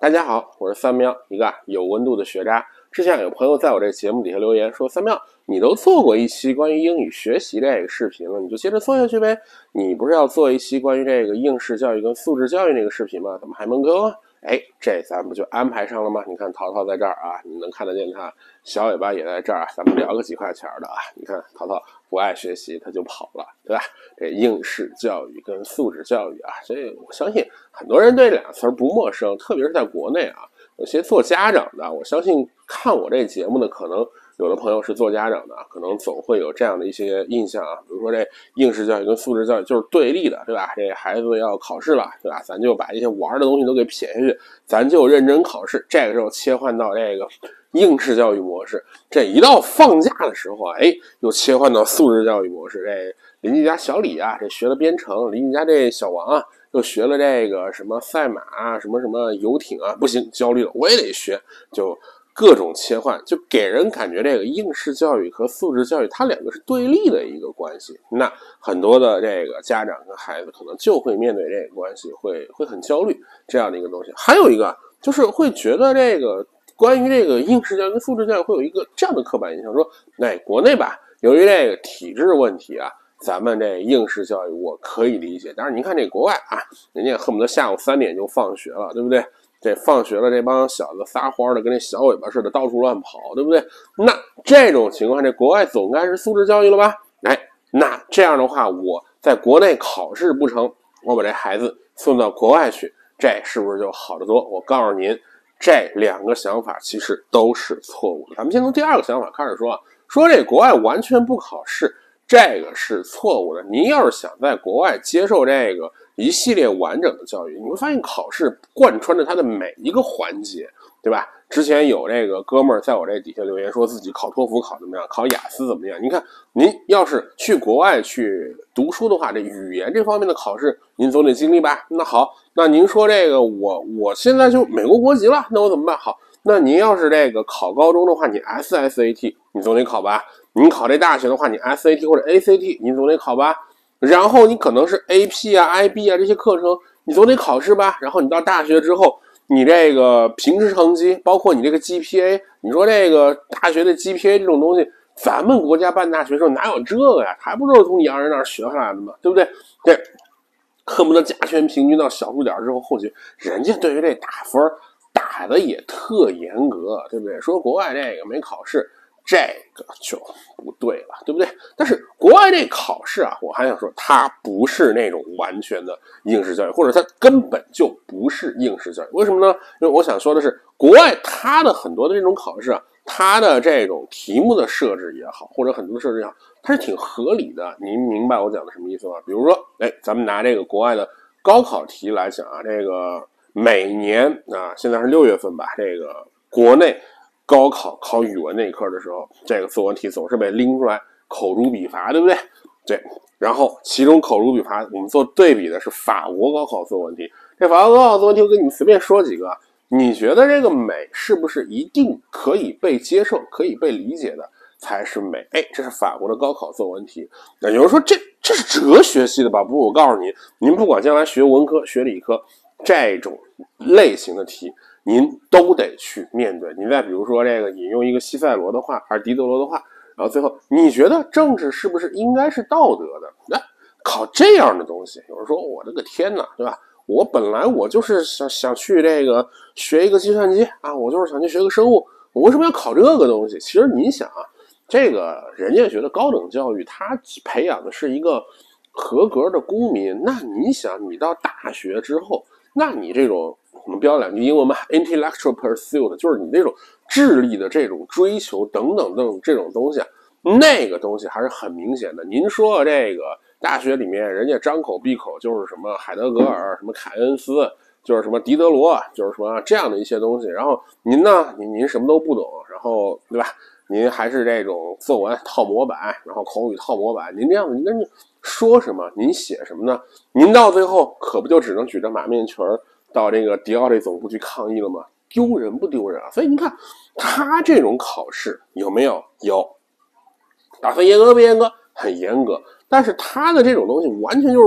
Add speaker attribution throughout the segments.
Speaker 1: 大家好，我是三喵，一个有温度的学渣。之前有朋友在我这节目底下留言说，三喵，你都做过一期关于英语学习这个视频了，你就接着做下去呗。你不是要做一期关于这个应试教育跟素质教育那个视频吗？怎么还没更啊？这咱们不就安排上了吗？你看淘淘在这儿啊，你能看得见他，小尾巴也在这儿，咱们聊个几块钱的啊。你看淘淘不爱学习他就跑了，对吧？这应试教育跟素质教育啊，这我相信很多人对这两个词不陌生，特别是在国内啊，有些做家长的，我相信看我这节目的可能有的朋友是做家长的，可能总会有这样的一些印象啊，比如说这应试教育跟素质教育就是对立的，对吧？这孩子要考试了，对吧？咱就把一些玩的东西都给撇下去，咱就认真考试。这个时候切换到这个应试教育模式，这一到放假的时候，又切换到素质教育模式。这邻居家小李啊，这学了编程；邻居家这小王啊，又学了这个什么赛马啊，什么游艇啊，不行，焦虑了，我也得学，就各种切换，就给人感觉这个应试教育和素质教育它两个是对立的一个关系。那很多的这个家长跟孩子可能就会面对这个关系，会很焦虑这样的一个东西。还有一个就是会觉得这个关于这个应试教育跟素质教育会有一个这样的刻板印象，说国内吧，由于这个体制问题啊，咱们这应试教育我可以理解，但是您看这国外啊，人家恨不得下午3点就放学了，对不对？这放学了，这帮小子撒欢的跟那小尾巴似的到处乱跑，对不对？那这种情况，这国外总该是素质教育了吧？那这样的话，我在国内考试不成，我把这孩子送到国外去，这是不是就好得多？我告诉您，这两个想法其实都是错误的。咱们先从第二个想法开始说，说这国外完全不考试，这个是错误的。您要是想在国外接受这个一系列完整的教育，你会发现考试贯穿着它的每一个环节，对吧？之前有这个哥们儿在我这底下留言说自己考托福考怎么样，考雅思怎么样。你看您要是去国外去读书的话，这语言这方面的考试您总得经历吧。那好，那您说这个我现在就美国国籍了，那我怎么办？好，那您要是这个考高中的话，你 SSAT 你总得考吧。您考这大学的话，你 SAT 或者 ACT 你总得考吧。然后你可能是 AP 啊 IB 啊这些课程你总得考试吧。然后你到大学之后，你这个平时成绩包括你这个 GPA， 你说这个大学的 GPA 这种东西，咱们国家办大学时候哪有这个呀？还不是从洋人那儿学下来的吗？对不对？对，恨不得加权平均到小数点之后后期，人家对于这打分打的也特严格，对不对？说国外这个没考试，这个就不对了，对不对？但是国外这考试啊，我还想说，它不是那种完全的应试教育，或者它根本就不是应试教育。为什么呢？因为我想说的是，国外它的很多的这种考试啊，它的这种题目的设置也好，或者很多的设置也好，它是挺合理的。您明白我讲的什么意思吗？比如说，咱们拿这个国外的高考题来讲啊，这个每年啊，现在是6月份吧，这个国内高考考语文那一科的时候，这个作文题总是被拎出来口诛笔伐，对不对？对，然后其中口诛笔伐，我们做对比的是法国高考作文题。这法国高考作文题，我给你们随便说几个，你觉得这个美是不是一定可以被接受、可以被理解的才是美？这是法国的高考作文题。那有人说这是哲学系的吧？不，我告诉你，您不管将来学文科、学理科，这种类型的题您都得去面对。您再比如说这个引用一个西塞罗的话还是狄德罗的话，然后最后你觉得政治是不是应该是道德的？考这样的东西，有人说我的个天哪，对吧？我本来我就是想去这个学一个计算机啊，我就是想去学个生物，我为什么要考这个东西？其实您想啊，这个人家觉得高等教育它培养的是一个合格的公民，那你想你到大学之后，那你这种我们标2句英文嘛 ，intellectual pursuit， 就是你这种智力的这种追求等等这种东西啊，那个东西还是很明显的。您说这个大学里面人家张口闭口就是什么海德格尔、什么凯恩斯，就是什么狄德罗，就是什么这样的一些东西，然后您呢，您什么都不懂，然后对吧？您还是这种作文套模板，然后口语套模板，您这样子，您跟着说什么，您写什么呢？您到最后可不就只能举着马面裙到这个迪奥利总部去抗议了吗？丢人不丢人啊？所以您看，他这种考试有没有？有，打分严格不严格？很严格。但是他的这种东西完全就是说，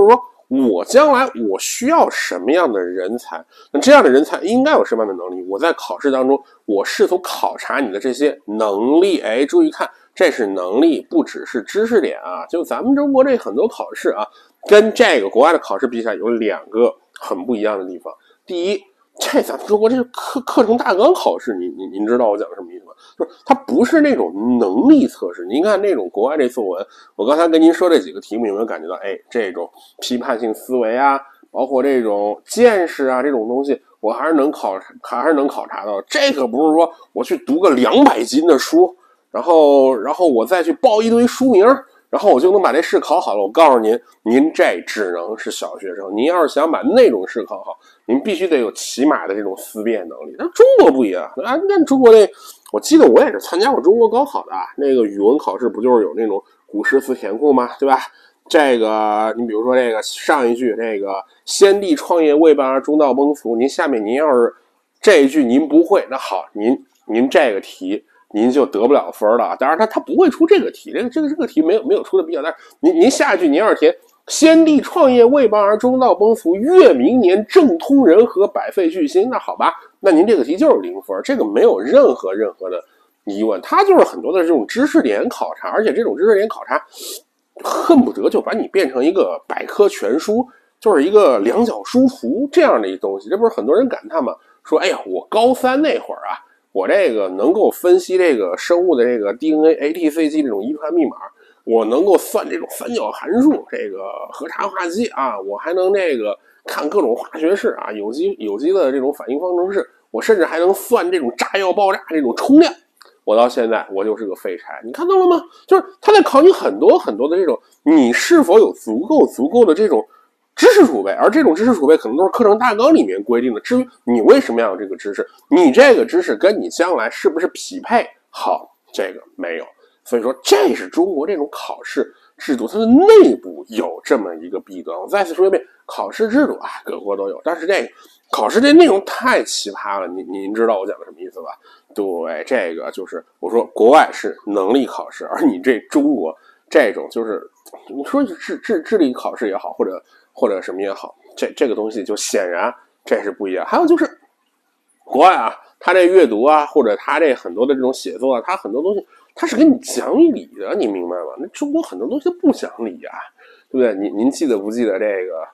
Speaker 1: 我将来我需要什么样的人才，那这样的人才应该有什么样的能力，我在考试当中我试图考察你的这些能力。哎，注意看，这是能力，不只是知识点啊。就咱们中国这很多考试啊，跟这个国外的考试比起来有2个很不一样的地方。第一，这咱们中国这课程大纲考试，您知道我讲的什么意思吗？就是它不是那种能力测试。您看那种国外这作文，我刚才跟您说这几个题目，有没有感觉到，哎，这种批判性思维啊，包括这种见识啊，这种东西，我还是能考察到。这可不是说我去读个200斤的书，然后我再去报一堆书名，然后我就能把这试考好了。我告诉您，您这只能是小学生。您要是想把那种试考好，您必须得有起码的这种思辨能力。但中国不一样啊！你看中国这，我记得我也是参加过中国高考的啊。那个语文考试不就是有那种古诗词填库吗？对吧？这个你比如说这个上一句，这个先帝创业未半而中道崩殂，您下面您要是这一句您不会，那好，您这个题您就得不了分了。当然他不会出这个题，这个题没有出的必要。但是您下一句您要是填先帝创业未半而中道崩殂，越明年政通人和，百废俱兴，那好吧，那您这个题就是0分，这个没有任何的疑问。它就是很多的这种知识点考察，而且这种知识点考察恨不得就把你变成一个百科全书，就是一个两脚书图这样的一东西。这不是很多人感叹吗？说哎呀，我高3那会儿啊，我这个能够分析这个生物的这个 DNA、ATCG 这种遗传密码，我能够算这种三角函数，这个核茶化机啊，我还能这个看各种化学式啊，有机的这种反应方程式，我甚至还能算这种炸药爆炸这种冲量。我到现在我就是个废柴，你看到了吗？就是他在考你很多的这种，你是否有足够的这种知识储备，而这种知识储备可能都是课程大纲里面规定的。至于你为什么要有这个知识，你这个知识跟你将来是不是匹配好，这个没有。所以说这是中国这种考试制度它的内部有这么一个弊端。我再次说一遍，考试制度啊各国都有，但是这个考试这内容太奇葩了。您知道我讲的什么意思吧？对，这个就是我说国外是能力考试，而你这中国这种就是你说智力考试也好，或者什么也好，这个东西就显然这是不一样。还有就是国外啊，他这阅读啊，或者他这很多的这种写作啊，他很多东西他是给你讲理的，你明白吗？那中国很多东西不讲理啊，对不对？您记得不记得这个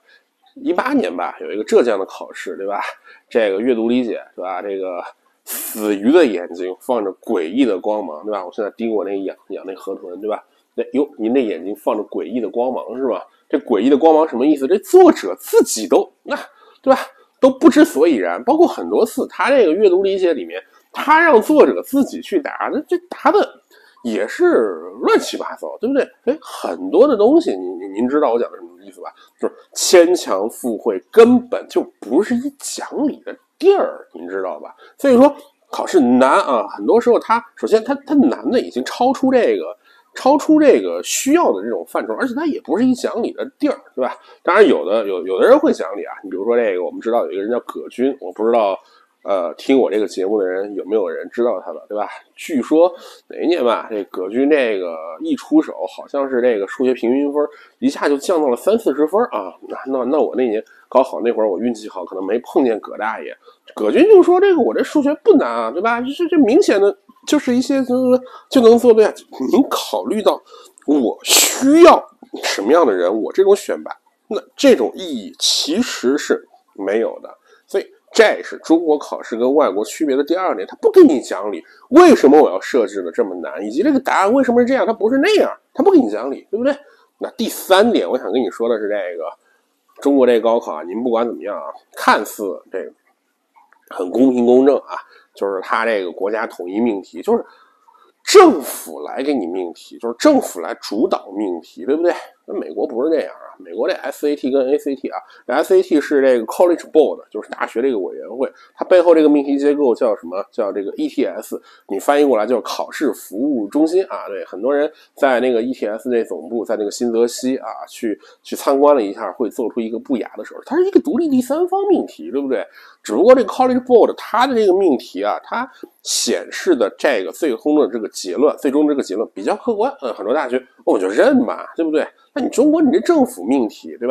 Speaker 1: 18年吧，有一个浙江的考试，对吧？这个阅读理解，对吧？这个死鱼的眼睛放着诡异的光芒，对吧？我现在盯我那养那河豚，对吧？哟，您那眼睛放着诡异的光芒是吧？这诡异的光芒什么意思？这作者自己都对吧？都不知所以然。包括很多次他这个阅读理解里面，他让作者自己去答，那这答的也是乱七八糟，对不对？哎，很多的东西您知道我讲的什么意思吧？就是牵强附会根本就不是一讲理的地儿，您知道吧？所以说考试难啊，很多时候首先它难的已经超出这个需要的这种范畴，而且它也不是一讲理的地儿，对吧？当然有的人会讲理啊，你比如说这个我们知道有一个人叫葛军，我不知道听我这个节目的人有没有人知道他的，对吧？据说哪一年吧，这葛军这个一出手，好像是这个数学平均分一下就降到了30-40分啊。那我那年高考那会儿我运气好，可能没碰见葛大爷。葛军就说这个我这数学不难啊，对吧？这明显的就是一些就能做对啊。您考虑到我需要什么样的人，我这种选拔，那这种意义其实是没有的。所以这是中国考试跟外国区别的第2点，他不给你讲理，为什么我要设置的这么难，以及这个答案为什么是这样，它不是那样，他不给你讲理，对不对？那第3点我想跟你说的是这个中国这高考啊，您不管怎么样啊，看似这个很公平公正啊，就是他这个国家统一命题，就是政府来给你命题，就是政府来主导命题，对不对？那美国不是这样啊，美国这 SAT 跟 ACT 啊 ，SAT 是这个 College Board， 就是大学这个委员会，它背后这个命题结构叫什么？叫这个 ETS， 你翻译过来就是考试服务中心啊。对，很多人在那个 ETS 这总部，在那个新泽西啊，去参观了一下，会做出一个不雅的手势，它是一个独立第三方命题，对不对？只不过这个 College Board 它的这个命题啊，它显示的这个最终的这个结论比较客观，很多大学我就认吧，对不对？那你中国你这政府命题，对吧？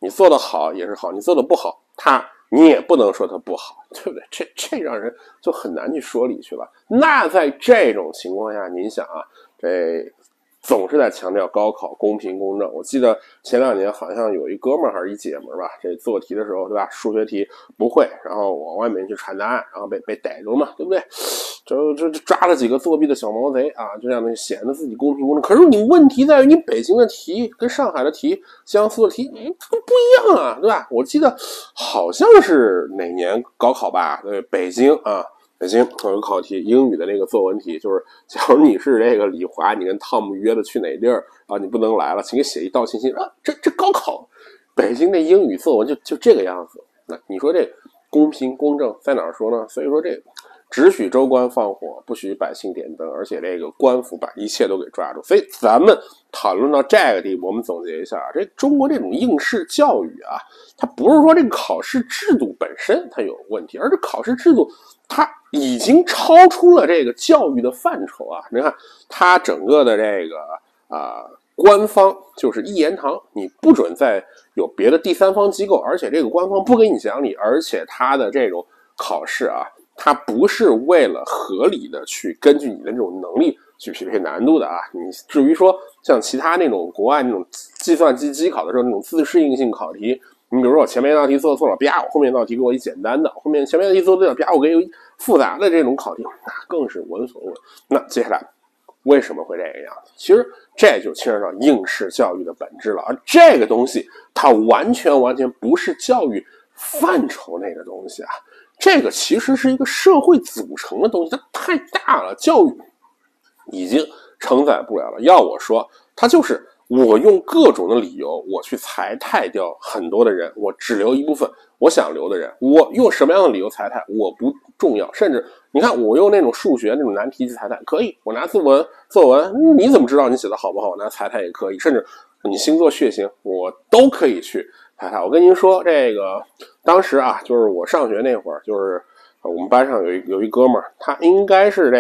Speaker 1: 你做得好也是好，你做得不好，你也不能说它不好，对不对？这让人就很难去说理去了。那在这种情况下，您想啊，这总是在强调高考公平公正。我记得前2年好像有一哥们儿还是一姐们儿吧，这做题的时候，对吧？数学题不会，然后往外面去传答案，然后被逮住嘛，对不对？这抓了几个作弊的小毛贼啊，就这样显得自己公平公正。可是你问题在于，你北京的题跟上海的题、江苏的题不一样啊，对吧？我记得好像是哪年高考吧，对，北京有个考题，英语的那个作文题，就是假如你是这个李华，你跟汤姆约的去哪地儿啊，你不能来了，请给写一道歉信啊。这高考，北京的英语作文就这个样子。那你说这公平公正在哪儿说呢？所以说这只许州官放火，不许百姓点灯，而且这个官府把一切都给抓住。所以咱们讨论到这个地步，我们总结一下啊，这中国这种应试教育啊，它不是说这个考试制度本身它有问题，而是考试制度它已经超出了这个教育的范畴啊！你看，它整个的这个官方就是一言堂，你不准再有别的第三方机构，而且这个官方不给你讲理，而且它的这种考试啊，它不是为了合理的去根据你的这种能力去匹配难度的啊！你至于说像其他那种国外那种计算机机考的时候那种自适应性考题，你比如说我前面一道题做错了，啪，我后面一道题给我一简单的，后面前面一道题做对了，啪，我给我一复杂的这种考题，那更是闻所未闻。那接下来为什么会这个样子？其实这就牵扯到应试教育的本质了，而这个东西它完全不是教育范畴内的东西啊，这个其实是一个社会组成的东西，它太大了，教育已经承载不了了。要我说，它就是我用各种的理由，我去裁汰掉很多的人，我只留一部分我想留的人。我用什么样的理由裁汰我不重要，甚至你看我用那种数学那种难题去裁汰可以，我拿作文你怎么知道你写的好不好？我拿裁汰也可以，甚至你星座血型我都可以去裁汰。我跟您说，这个当时啊，就是我上学那会儿，就是我们班上有一哥们儿，他应该是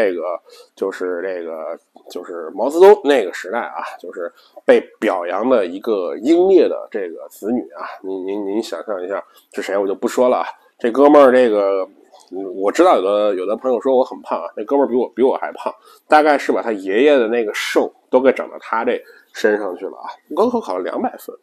Speaker 1: 就是毛泽东那个时代啊，就是被表扬的一个英烈的这个子女啊。您想象一下是谁，我就不说了啊。这哥们儿这个我知道有的朋友说我很胖啊，那哥们儿比我还胖，大概是把他爷爷的那个瘦都给长到他这身上去了啊。高考考了200分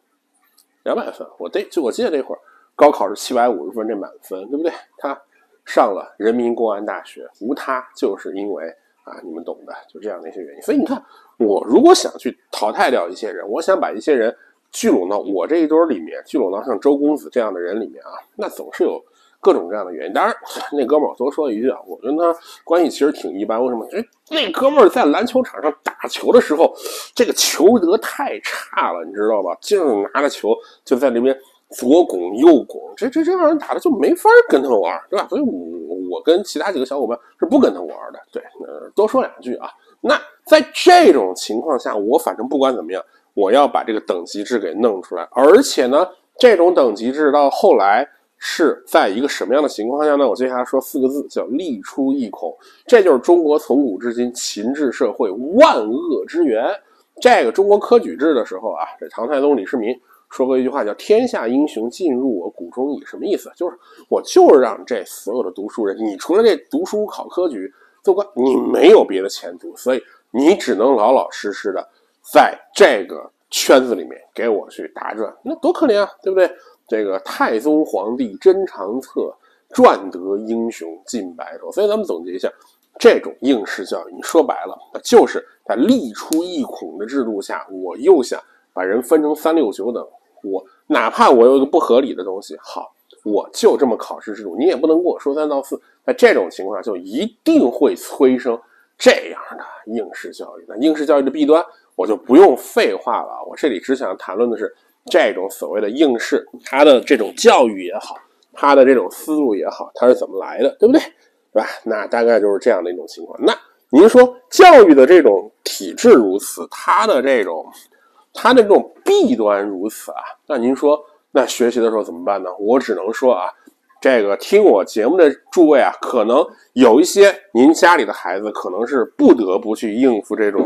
Speaker 1: ，200分，我记得那会儿高考是750分，这满分，对不对？他上了人民公安大学，无他就是因为你们懂的，就这样的一些原因。所以你看，我如果想去淘汰掉一些人，我想把一些人聚拢到我这一堆里面，聚拢到像周公子这样的人里面啊，那总是有各种各样的原因。当然，那哥们儿我多说一句啊，我跟他关系其实挺一般。为什么？那哥们儿在篮球场上打球的时候，这个球德太差了，你知道吧？净拿着球就在那边左拱右拱，这样人打的就没法跟他玩，对吧？所以我跟其他几个小伙伴是不跟他玩的。对，多说2句啊。那在这种情况下，我反正不管怎么样，我要把这个等级制给弄出来。而且呢，这种等级制到后来是在一个什么样的情况下呢？我接下来说4个字，叫立出一孔。这就是中国从古至今秦制社会万恶之源。这个中国科举制的时候啊，这唐太宗李世民说过一句话，叫天下英雄尽入我骨中矣。什么意思？就是我就是让这所有的读书人，你除了这读书考科举做官，你没有别的前途，所以你只能老老实实的在这个圈子里面给我去打转，那多可怜啊，对不对？这个太宗皇帝珍长策，赚得英雄尽白头。所以咱们总结一下，这种应试教育，你说白了，就是在立出一孔的制度下，我又想把人分成3、6、9等，我哪怕我有一个不合理的东西，好，我就这么考试制度，你也不能跟我说3到4。在这种情况下，就一定会催生这样的应试教育。那应试教育的弊端，我就不用废话了。我这里只想谈论的是这种所谓的应试，它的这种教育也好，它的这种思路也好，它是怎么来的，对不对？对吧？那大概就是这样的一种情况。那您说教育的这种体制如此，它的这种弊端如此啊，那您说那学习的时候怎么办呢？我只能说啊，这个听我节目的诸位啊，可能有一些您家里的孩子可能是不得不去应付这种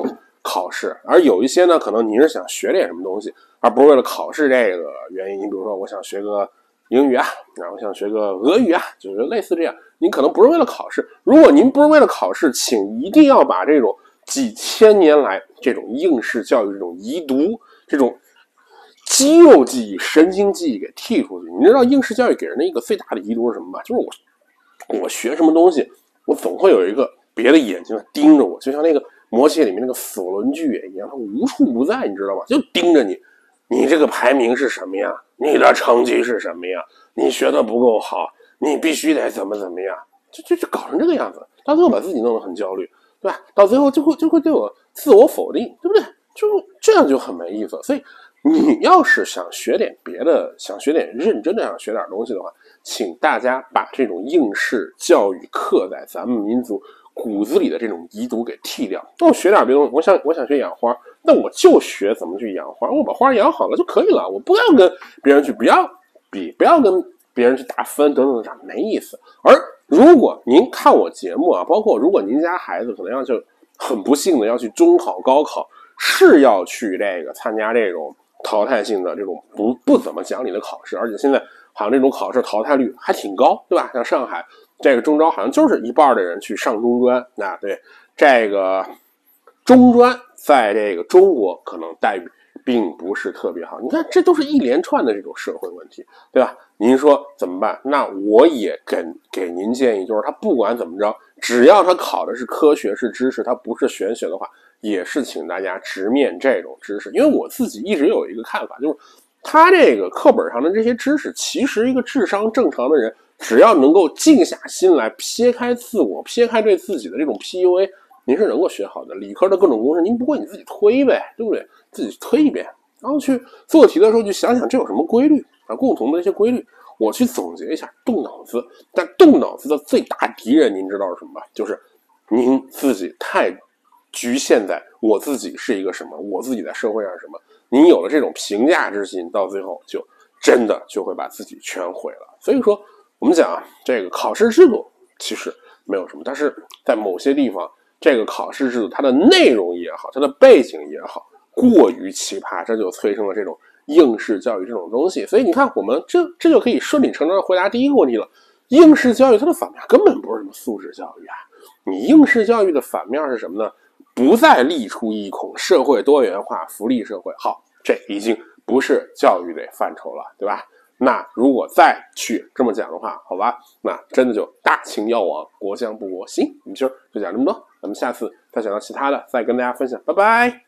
Speaker 1: 考试，而有一些呢，可能你是想学点什么东西，而不是为了考试这个原因。你比如说，我想学个英语啊，然后想学个俄语啊，就是类似这样。您可能不是为了考试，如果您不是为了考试，请一定要把这种几千年来这种应试教育这种遗毒、这种肌肉记忆、神经记忆给剔出去。你知道应试教育给人的一个最大的遗毒是什么吗？就是我学什么东西，我总会有一个别的眼睛盯着我，就像那个魔戒里面那个索伦巨野一样，他无处不在，你知道吗？就盯着你，你这个排名是什么呀？你的成绩是什么呀？你学的不够好，你必须得怎么样，就搞成这个样子，到最后把自己弄得很焦虑，对吧？到最后就会对我自我否定，对不对？就这样就很没意思。所以你要是想学点别的，想学点认真的想学点东西的话，请大家把这种应试教育刻在咱们民族骨子里的这种遗毒给剔掉。那我学点别的东西，我想学养花，那我就学怎么去养花，我把花养好了就可以了，我不要跟别人去不要比，不要跟别人去打分等等，没意思。而如果您看我节目啊，包括如果您家孩子可能要就很不幸的要去中考、高考，是要去这个参加这种淘汰性的这种不怎么讲理的考试，而且现在好像这种考试淘汰率还挺高，对吧？像上海这个中招好像就是一半的人去上中专，啊，对，这个中专在这个中国可能待遇并不是特别好。你看，这都是一连串的这种社会问题，对吧？您说怎么办？那我也给您建议，就是他不管怎么着，只要他考的是科学是知识，他不是玄学的话，也是请大家直面这种知识。因为我自己一直有一个看法，就是他这个课本上的这些知识，其实一个智商正常的人，只要能够静下心来，撇开自我，撇开对自己的这种 PUA， 您是能够学好的。理科的各种公式，您不会你自己推呗，对不对？自己推一遍，然后去做题的时候去想想这有什么规律啊，共同的一些规律，我去总结一下，动脑子。但动脑子的最大敌人，您知道是什么吧？就是您自己太局限在我自己是一个什么，我自己在社会上是什么。您有了这种评价之心，到最后就真的就会把自己全毁了。所以说，我们讲啊，这个考试制度其实没有什么，但是在某些地方，这个考试制度它的内容也好，它的背景也好，过于奇葩，这就催生了这种应试教育这种东西。所以你看，我们这就可以顺理成章的回答第一个问题了。应试教育它的反面根本不是什么素质教育啊，你应试教育的反面是什么呢？不再立出一孔，社会多元化，福利社会。好，这已经不是教育的范畴了，对吧？那如果再去这么讲的话，好吧，那真的就大清要亡，国将不国。行，我们今儿就讲这么多，咱们下次再讲到其他的，再跟大家分享，拜拜。